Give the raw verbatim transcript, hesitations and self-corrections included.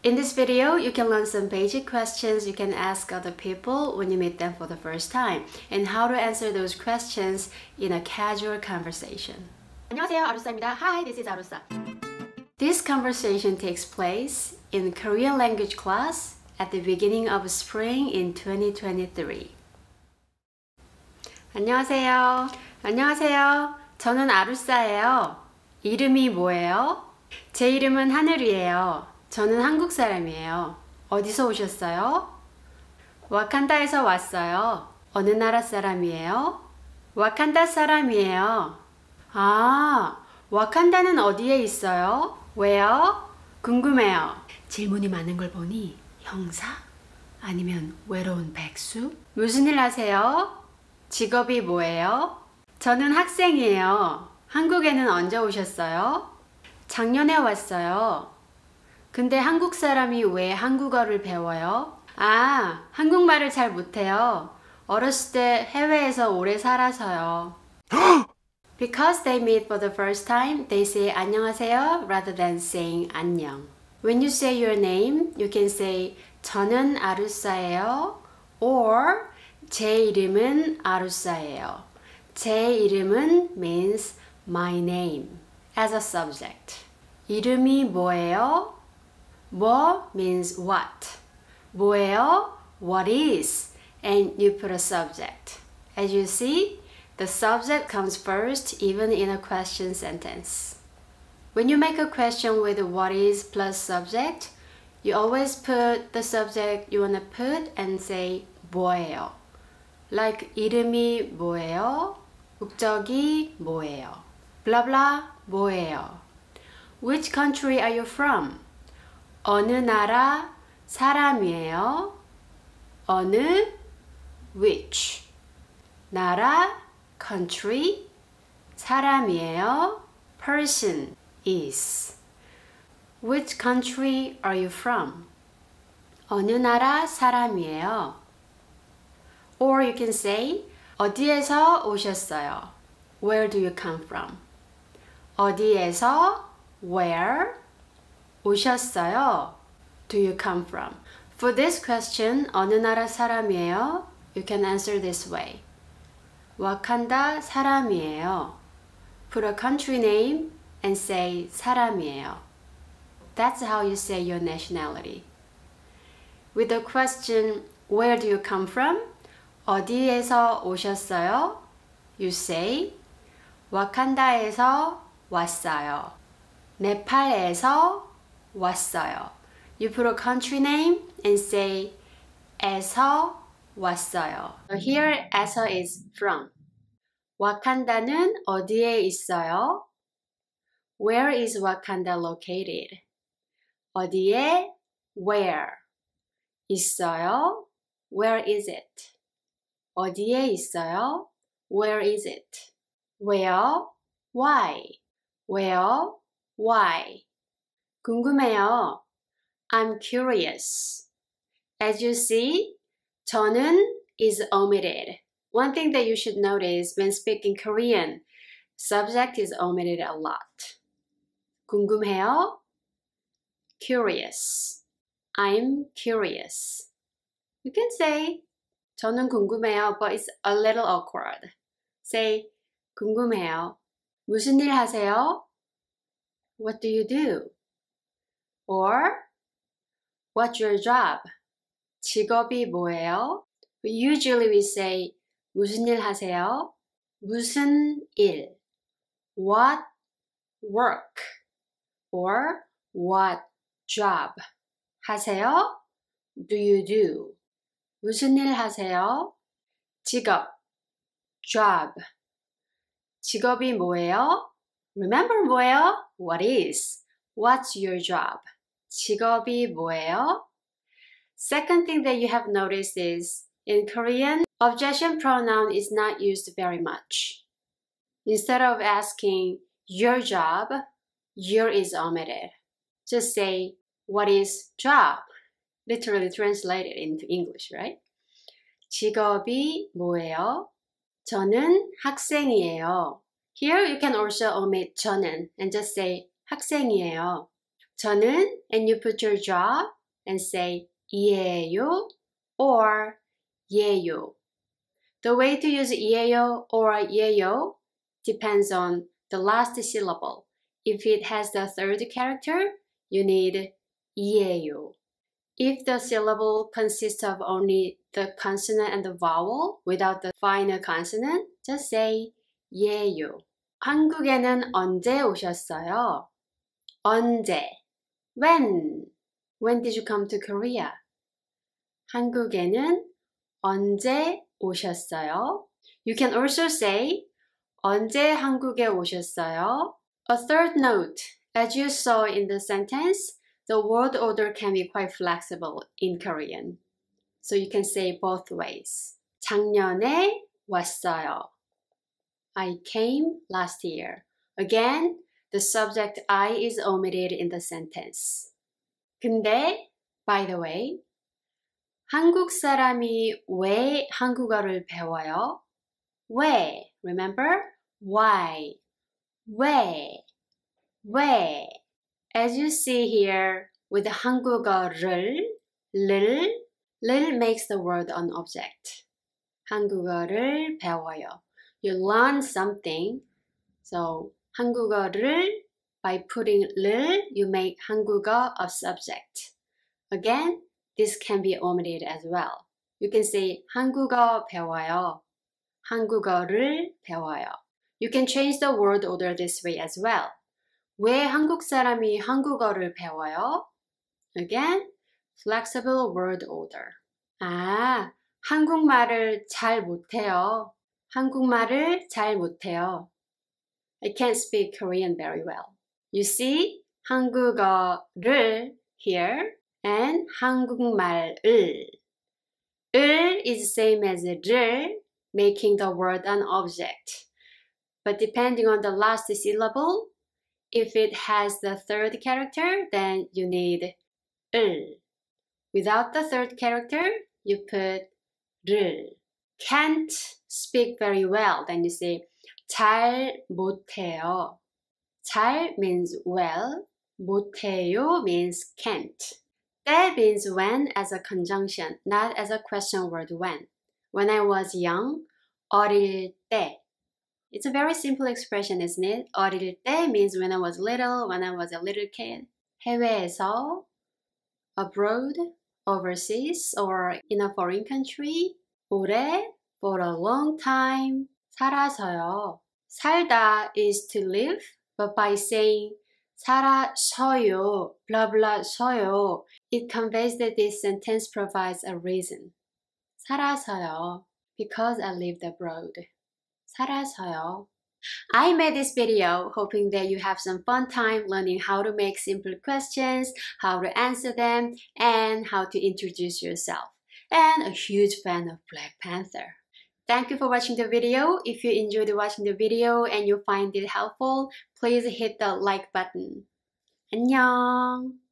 In this video, you can learn some basic questions you can ask other people when you meet them for the first time and how to answer those questions in a casual conversation. 안녕하세요, 아루사입니다. Hi, this is 아루사. This conversation takes place in Korean language class at the beginning of spring in twenty twenty-three. 안녕하세요. 안녕하세요. 저는 아루사예요. 이름이 뭐예요? 제 이름은 하늘이에요. 저는 한국 사람이에요. 어디서 오셨어요? 와칸다에서 왔어요. 어느 나라 사람이에요? 와칸다 사람이에요. 아, 와칸다는 어디에 있어요? 왜요? 궁금해요. 질문이 많은 걸 보니 형사? 아니면 외로운 백수? 무슨 일 하세요? 직업이 뭐예요? 저는 학생이에요. 한국에는 언제 오셨어요? 작년에 왔어요. 근데 한국 사람이 왜 한국어를 배워요? 아, 한국말을 잘 못해요. 어렸을 때 해외에서 오래 살아서요. Because they meet for the first time, they say 안녕하세요 rather than saying 안녕. When you say your name, you can say 저는 아루사예요 or 제 이름은 아루사예요. 제 이름은 means my name as a subject. 이름이 뭐예요? 뭐 means what. 뭐예요? What is. And you put a subject. As you see, the subject comes first even in a question sentence. When you make a question with what is plus subject, you always put the subject you want to put and say 뭐예요. Like 이름이 뭐예요? 국적이 뭐예요? Blah blah 뭐예요? Which country are you from? 어느 나라 사람이에요? 어느 which 나라 country 사람이에요? person is. Which country are you from? 어느 나라 사람이에요? Or you can say 어디에서 오셨어요? Where do you come from? 어디에서 where 오셨어요? Do you come from? For this question, 어느 나라 사람이에요? You can answer this way. 와칸다 사람이에요. Put a country name and say 사람이에요. That's how you say your nationality. With the question, where do you come from? 어디에서 오셨어요? You say, 와칸다에서 왔어요. 네팔에서 왔어요. You put a country name and say, 에서 왔어요. So here, 에서 is from. 와칸다는 어디에 있어요? Where is Wakanda located? 어디에? Where? 있어요? Where is it? 어디에 있어요? Where is it? 왜요? Why? 왜요? Why? 궁금해요. I'm curious. As you see, 저는 is omitted. One thing that you should notice when speaking Korean, subject is omitted a lot. 궁금해요? Curious. I'm curious. You can say 저는 궁금해요, but it's a little awkward. Say 궁금해요. 무슨 일 하세요? What do you do? Or what's your job? 직업이 뭐예요? Usually we say 무슨 일 하세요? 무슨 일? What work? Or what job? 하세요? Do you do? 무슨 일 하세요? 직업, job. 직업이 뭐예요? Remember 뭐예요? What is? What's your job? 직업이 뭐예요? Second thing that you have noticed is, in Korean, objection pronoun is not used very much. Instead of asking your job, your is omitted. Just say, what is job? Literally translated into English, right? 직업이 뭐예요? 저는 학생이에요. Here you can also omit 저는 and just say 학생이에요. 저는, and you put your job and say 이에요 or 예요. The way to use 이에요 or 예요 depends on the last syllable. If it has the third character, you need 이에요. If the syllable consists of only the consonant and the vowel without the final consonant, just say 예요. 한국에는 언제 오셨어요? 언제? When? When did you come to Korea? 한국에는 언제 오셨어요? You can also say 언제 한국에 오셨어요? A third note, as you saw in the sentence, the word order can be quite flexible in Korean. So you can say both ways. 작년에 왔어요. I came last year. Again, the subject I is omitted in the sentence. 근데, by the way, 한국 사람이 왜 한국어를 배워요? 왜? Remember? Why? 왜? 왜? As you see here, with 한국어를, 를, 를 makes the word an object. 한국어를 배워요. You learn something. So, 한국어를, by putting 를, you make 한국어 a subject. Again, this can be omitted as well. You can say 한국어 배워요. 한국어를 배워요. You can change the word order this way as well. 왜 한국 사람이 한국어를 배워요? Again, flexible word order. 아, 한국말을 잘 못해요. 한국말을 잘 못해요. I can't speak Korean very well. You see, 한국어를 here and 한국말을. 을 is same as 를, making the word an object. But depending on the last syllable, if it has the third character, then you need 을. Without the third character, you put 를. Can't speak very well, then you say 잘 못해요. 잘 means well, 못해요 means can't. 때 means when as a conjunction, not as a question word when. When I was young, 어릴 때. It's a very simple expression, isn't it? 어릴 때 means when I was little, when I was a little kid. 해외에서, abroad, overseas, or in a foreign country. 오래, for a long time. 살아서요. 살다 is to live, but by saying 살아서요, blah blah 서요, it conveys that this sentence provides a reason. 살아서요, because I lived abroad. 살아서요. I made this video hoping that you have some fun time learning how to make simple questions, how to answer them, and how to introduce yourself. And a huge fan of Black Panther. Thank you for watching the video. If you enjoyed watching the video and you find it helpful, please hit the like button. 안녕.